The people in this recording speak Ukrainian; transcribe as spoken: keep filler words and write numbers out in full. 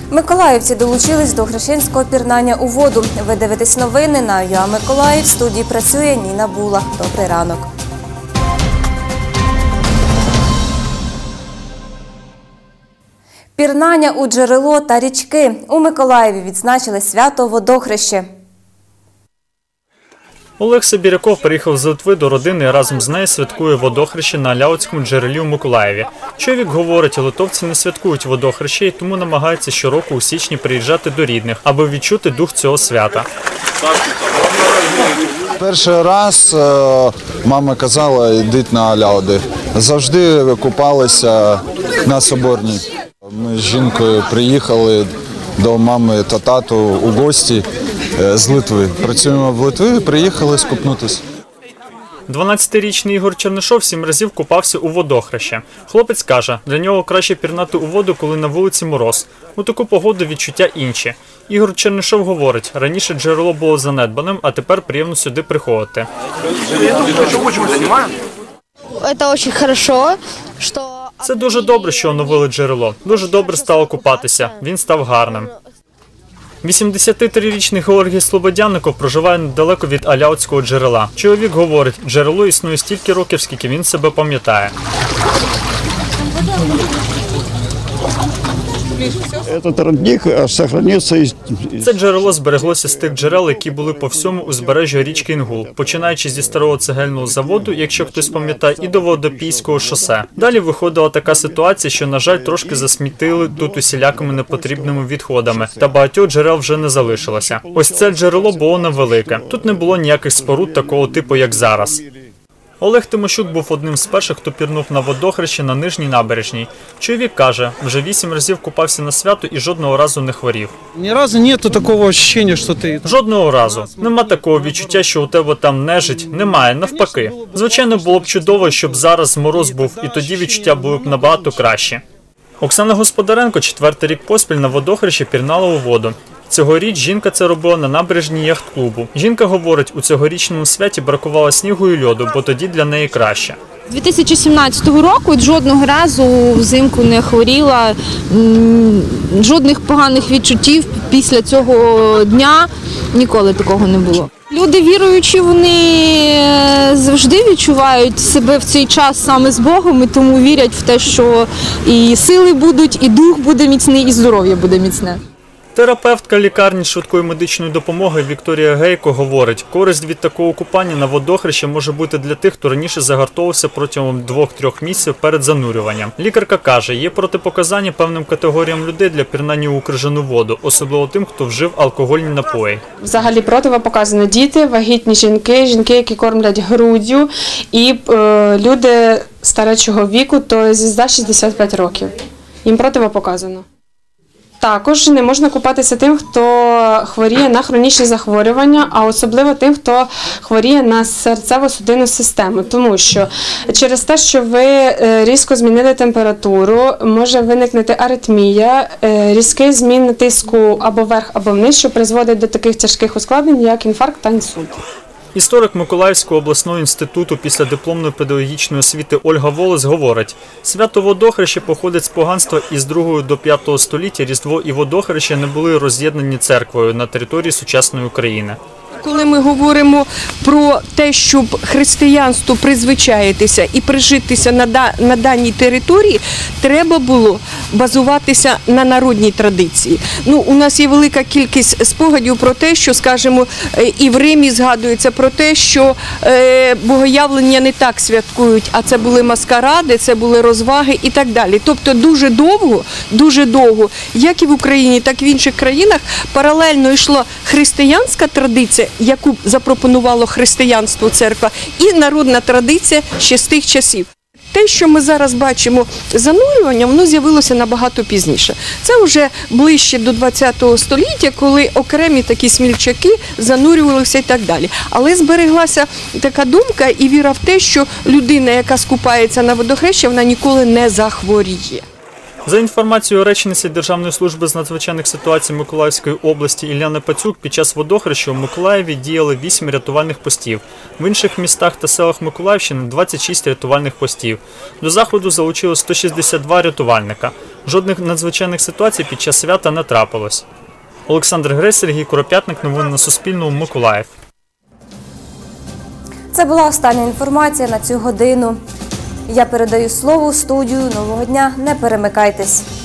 Миколаївці долучились до хрещенського пірнання у воду. Ви дивитесь новини на ЮА Миколаїв. В студії працює Ніна Була. Добрий ранок. Пірнання у джерело та річки. У Миколаєві відзначили свято Водохреще. Олег Сибіряков приїхав з Литви до родини і разом з нею святкує Водохреще на Ляутському джерелі у Миколаєві. Чоловік говорить, литовці не святкують Водохреще і тому намагаються щороку у січні приїжджати до рідних, аби відчути дух цього свята. Перший раз мама казала, йдіть на Ляуди. Завжди купалися на Соборній. Ми з жінкою приїхали до мами та тату у гості з Литви. Працюємо в Литві, приїхали скупнутися. дванадцятирічний Ігор Чернишов сім разів купався у Водохреще. Хлопець каже, для нього краще пірнати у воду, коли на вулиці мороз. У таку погоду відчуття інші. Ігор Чернишов говорить, раніше джерело було занедбаним, а тепер приємно сюди приходити. Це дуже добре, що оновили джерело. Дуже добре стало купатися. Він став гарним. вісімдесятитрирічний Георгій Слободянников проживає недалеко від Аляутського джерела. Чоловік говорить, джерело існує стільки років, скільки він себе пам'ятає. Це джерело збереглося з тих джерел, які були по всьому узбережжю річки Інгул, починаючи зі старого цегельного заводу, якщо хтось пам'ятає, і до Водопійського шосе. Далі виходила така ситуація, що, на жаль, трошки засмітили тут усілякими непотрібними відходами, та багатьох джерел вже не залишилося. Ось це джерело було невелике. Тут не було ніяких споруд такого типу, як зараз. Олег Тимощук був одним з перших, хто пірнув на Водохреще на Нижній набережній. Чоловік каже, вже вісім разів купався на свято і жодного разу не хворів. Ні разу нету такого відчуття, що ти... Жодного разу. Нема такого відчуття, що у тебе там нежить. Немає, навпаки. Звичайно, було б чудово, щоб зараз мороз був, і тоді відчуття були б набагато кращі. Оксана Господаренко четвертий рік поспіль на Водохрещі пірнала у воду. Цьогоріч жінка це робила на набережній яхт-клубу. Жінка говорить, у цьогорічному святі бракувало снігу і льоду, бо тоді для неї краще. дві тисячі сімнадцятого року жодного разу взимку не хворіла, жодних поганих відчуттів після цього дня, ніколи такого не було. Люди віруючі, вони завжди відчувають себе в цей час саме з Богом, і тому вірять в те, що і сили будуть, і дух буде міцний, і здоров'я буде міцне. Терапевтка лікарні швидкої медичної допомоги Вікторія Гейко говорить, користь від такого купання на Водохреще може бути для тих, хто раніше загартовувався протягом двох-трьох місяців перед занурюванням. Лікарка каже, є протипоказання певним категоріям людей для пірнання у крижану воду, особливо тим, хто вжив алкогольні напої. Взагалі протипоказано діти, вагітні жінки, жінки, які кормлять груддю і е, люди старечого віку, то зі шістдесят п'ять років. Їм протипоказано. Також не можна купатися тим, хто хворіє на хронічні захворювання, а особливо тим, хто хворіє на серцево-судинну систему. Тому що через те, що ви різко змінили температуру, може виникнути аритмія, різкий змін тиску або вверх, або вниз, що призводить до таких тяжких ускладнень, як інфаркт та інсульт. Історик Миколаївського обласного інституту післядипломної педагогічної освіти Ольга Волос говорить, свято Водохреще походить з поганства із другого до п'ятого століття. Різдво і Водохреще не були роз'єднані церквою на території сучасної України. Коли ми говоримо про те, щоб християнству призвичаїтися і прижитися на, да, на даній території, треба було базуватися на народній традиції. Ну, у нас є велика кількість спогадів про те, що, скажімо, і в Римі згадується про те, що е, богоявлення не так святкують, а це були маскаради, це були розваги і так далі. Тобто дуже довго, дуже довго, як і в Україні, так і в інших країнах, паралельно йшла християнська традиція, яку запропонувало християнство, церква, і народна традиція ще з тих часів. Те, що ми зараз бачимо занурювання, воно з'явилося набагато пізніше. Це вже ближче до ХХ століття, коли окремі такі смільчаки занурювалися і так далі. Але збереглася така думка і віра в те, що людина, яка скупається на Водохрещі, вона ніколи не захворіє. За інформацією речниці Державної служби з надзвичайних ситуацій Миколаївської області Ілляни Пацюк, під час Водохреща у Миколаєві діяли вісім рятувальних постів. В інших містах та селах Миколаївщини – двадцять шість рятувальних постів. До заходу залучили сто шістдесят два рятувальника. Жодних надзвичайних ситуацій під час свята не трапилось. Олександр Гресь, Сергій Куропятник. Новини на Суспільному. Миколаїв. Це була остання інформація на цю годину. Я передаю слово у студію. Нового дня, не перемикайтесь.